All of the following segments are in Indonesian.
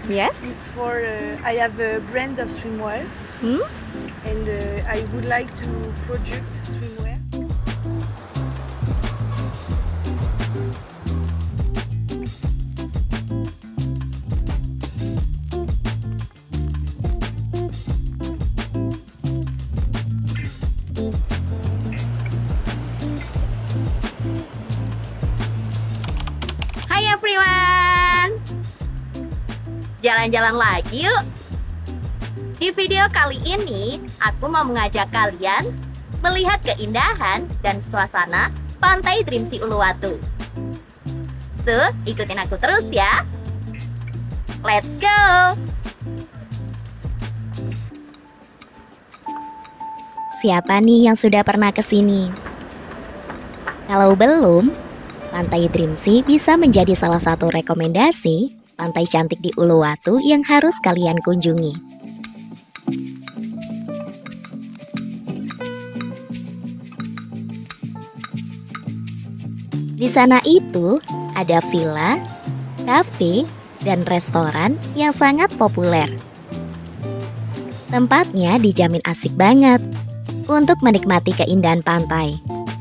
Yes. It's for I have a brand of swimwear, and I would like to project swimwear. Hi everyone. Jalan-jalan lagi yuk. Di video kali ini, aku mau mengajak kalian melihat keindahan dan suasana Pantai Dreamsea Uluwatu. So, ikutin aku terus ya. Let's go! Siapa nih yang sudah pernah ke sini? Kalau belum, Pantai Dreamsea bisa menjadi salah satu rekomendasi pantai cantik di Uluwatu yang harus kalian kunjungi. Di sana itu ada villa, kafe, dan restoran yang sangat populer. Tempatnya dijamin asik banget untuk menikmati keindahan pantai.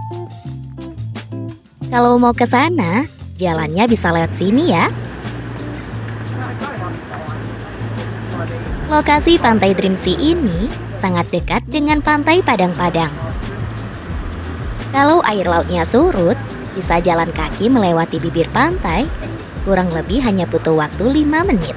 Kalau mau ke sana, jalannya bisa lewat sini ya. Lokasi Pantai Dreamsea ini sangat dekat dengan Pantai Padang-Padang. Kalau air lautnya surut, bisa jalan kaki melewati bibir pantai, kurang lebih hanya butuh waktu 5 menit.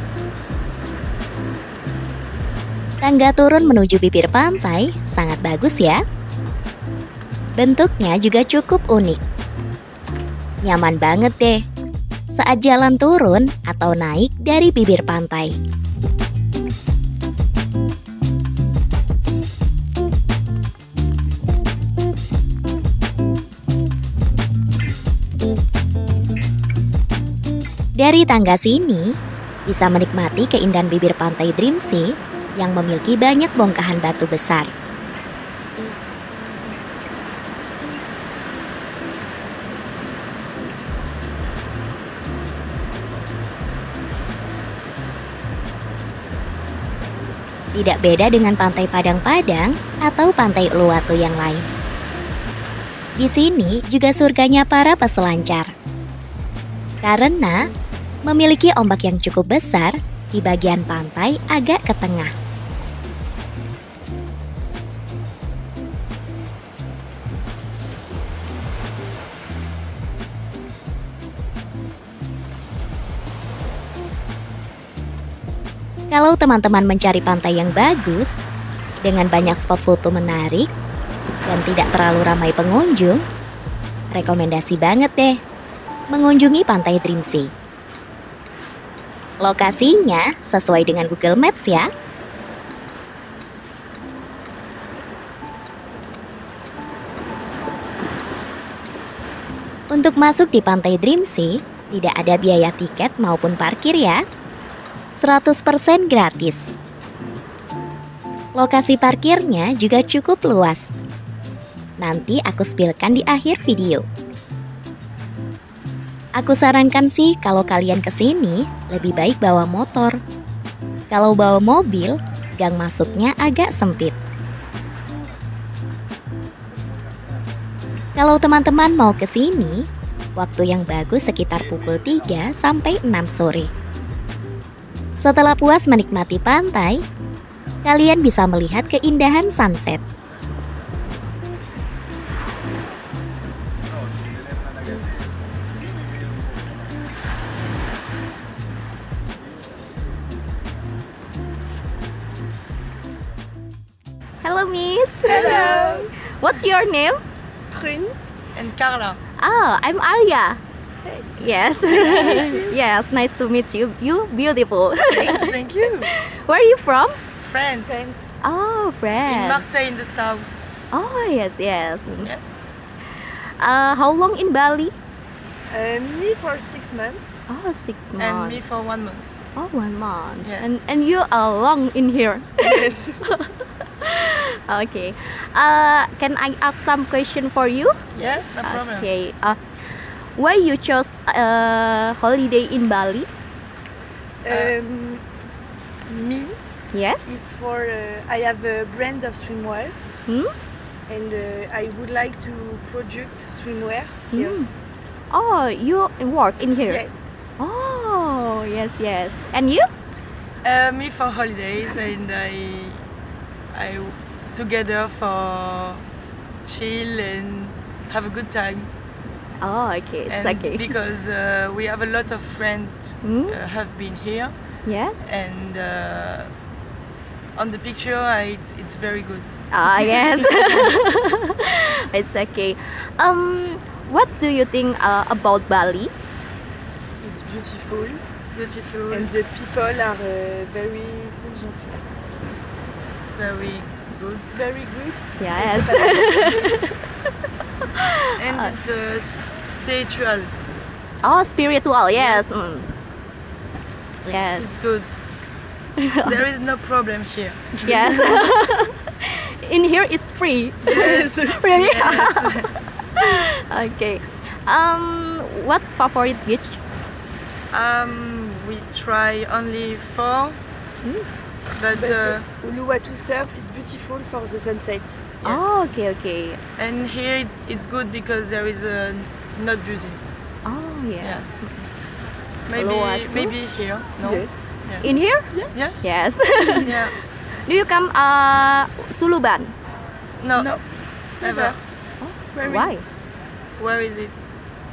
Tangga turun menuju bibir pantai sangat bagus ya. Bentuknya juga cukup unik. Nyaman banget deh saat jalan turun atau naik dari bibir pantai. Dari tangga sini, bisa menikmati keindahan bibir pantai Dreamsea yang memiliki banyak bongkahan batu besar. Tidak beda dengan Pantai Padang-Padang atau Pantai Uluwatu yang lain. Di sini juga surganya para peselancar. Karena memiliki ombak yang cukup besar di bagian pantai agak ke tengah. Kalau teman-teman mencari pantai yang bagus, dengan banyak spot foto menarik, dan tidak terlalu ramai pengunjung, rekomendasi banget deh mengunjungi Pantai Dreamsea. Lokasinya sesuai dengan Google Maps ya. Untuk masuk di Pantai Dreamsea, tidak ada biaya tiket maupun parkir ya. 100% gratis. Lokasi parkirnya juga cukup luas. Nanti aku spillkan di akhir video. Aku sarankan sih kalau kalian kesini lebih baik bawa motor. Kalau bawa mobil, gang masuknya agak sempit. Kalau teman-teman mau kesini, waktu yang bagus sekitar pukul 3 sampai 6 sore. Setelah puas menikmati pantai, kalian bisa melihat keindahan sunset. Hello, Miss. Hello, What's your name? Prune and Carla. Oh, I'm Alia. Hey. Yes. Yes, nice to meet you. You beautiful. Thank you. Where are you from? France. Oh, In France. Marseille, in the south. Oh, yes, yes. Yes. How long in Bali? Me for 6 months. Oh, 6 months. And me for 1 month. Oh, 1 month. Yes. And you are long in here. Yes. Okay. Can I ask some question for you? Yes, no problem. Okay. Why you chose holiday in Bali? me. Yes. It's for I have a brand of swimwear, and I would like to project swimwear here. Oh, you work in here? Yes. Oh, yes, yes. And you? Me for holidays, and I together for chill and have a good time. Oh, okay, it's And okay. because we have a lot of friends have been here, Yes. and on the picture it's very good. Ah, yes. It's okay. What do you think about Bali? It's beautiful, Beautiful, and the people are very gentil, very good, very good. Yes. and it's spiritual. Oh, spiritual. Yes. Yes. Yes. It's good. There is no problem here. Yes. In here it's free. Yes. Really? Yes. Okay. What favorite beach? We try only 4, but Uluwatu surf is beautiful for the sunset. yes. Oh, okay, okay. And here it's good because there is not busy. Oh, yes. Yes. Maybe Uluwatu? maybe here. No. Yes. Yeah. In here? Yes. Yes. Yeah. Do you come Suluban? No. No. Never. Where Why? is- Where is it?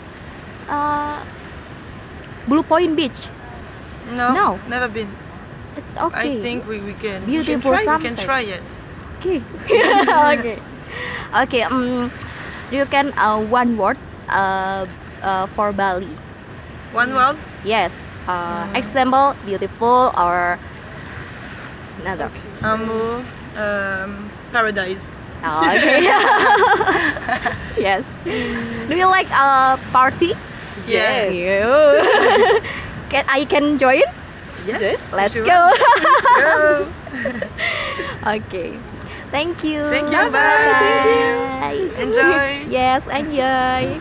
Blue Point Beach. No. No. Never been. It's okay. I think we can. Beautiful we can sunset. try. Yes. Okay. Okay. Okay. You can one word for Bali. One word. Yes. Example, beautiful or another. Amour. Paradise. Oh, okay. Yes. Do you like party? Yeah. You. I can join? Yes. Let's sure. go. Go. Okay. Thank you. Thank you. Bye. Thank you. Bye. Enjoy. Yes, enjoy.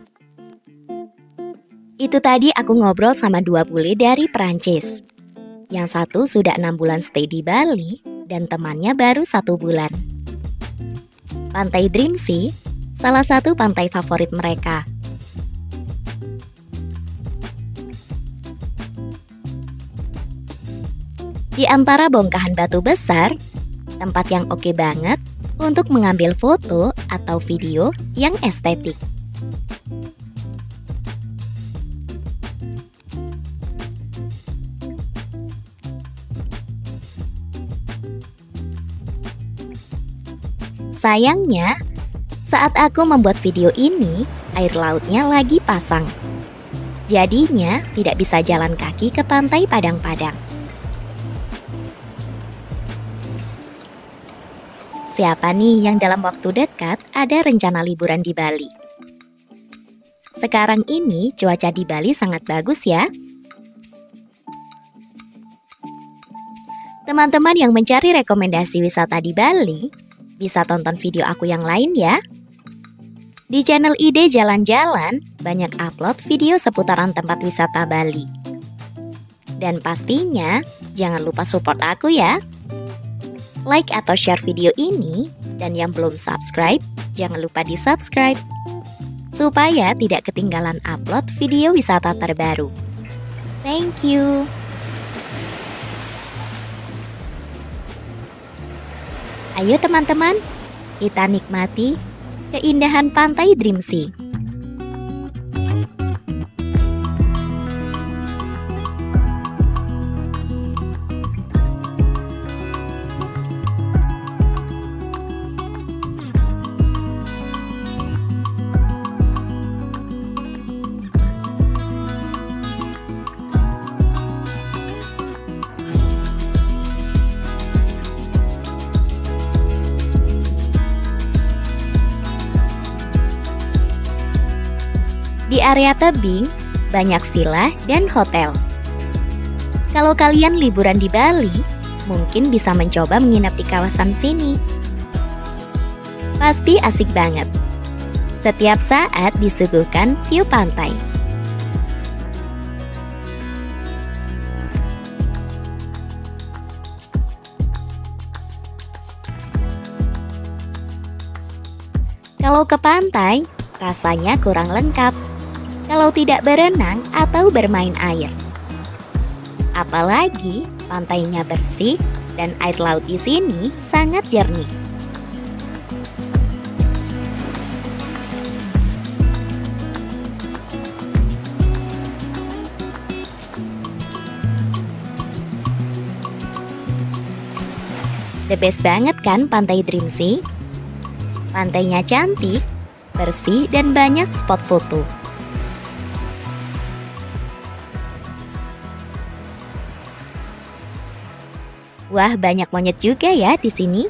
Itu tadi aku ngobrol sama dua bule dari Perancis. Yang satu sudah 6 bulan stay di Bali dan temannya baru 1 bulan. Pantai Dreamsea, salah satu pantai favorit mereka. Di antara bongkahan batu besar, tempat yang oke banget untuk mengambil foto atau video yang estetik. Sayangnya, saat aku membuat video ini, air lautnya lagi pasang. Jadinya tidak bisa jalan kaki ke pantai Padang-Padang. Siapa nih yang dalam waktu dekat ada rencana liburan di Bali? Sekarang ini cuaca di Bali sangat bagus ya. Teman-teman yang mencari rekomendasi wisata di Bali, bisa tonton video aku yang lain ya. Di channel Ide Jalan-Jalan, banyak upload video seputaran tempat wisata Bali. Dan pastinya, jangan lupa support aku ya. Like atau share video ini, dan yang belum subscribe, jangan lupa di-subscribe. Supaya tidak ketinggalan upload video wisata terbaru. Thank you. Ayo teman-teman, kita nikmati keindahan pantai Dreamsea. Di area tebing, banyak villa dan hotel. Kalau kalian liburan di Bali, mungkin bisa mencoba menginap di kawasan sini. Pasti asik banget. Setiap saat disuguhkan view pantai. Kalau ke pantai, rasanya kurang lengkap kalau tidak berenang atau bermain air. Apalagi pantainya bersih dan air laut di sini sangat jernih. The best banget kan Pantai Dreamsea? Pantainya cantik, bersih, dan banyak spot foto. Wah, banyak monyet juga ya di sini.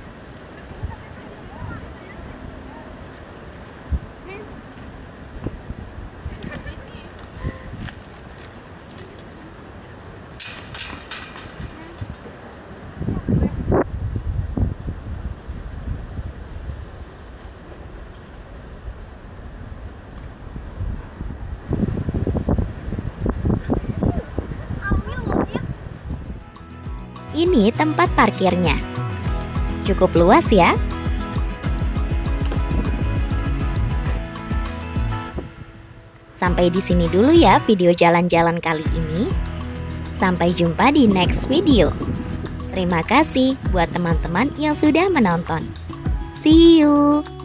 Ini tempat parkirnya. Cukup luas ya. Sampai di sini dulu ya video jalan-jalan kali ini. Sampai jumpa di next video. Terima kasih buat teman-teman yang sudah menonton. See you.